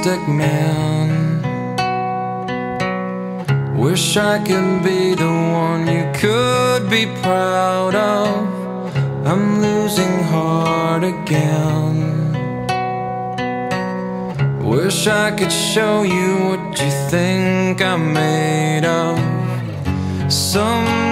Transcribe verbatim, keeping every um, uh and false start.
plastic man. Wish I could be the one you could be proud of. I'm losing heart again. Wish I could show you what you think I'm made of. Some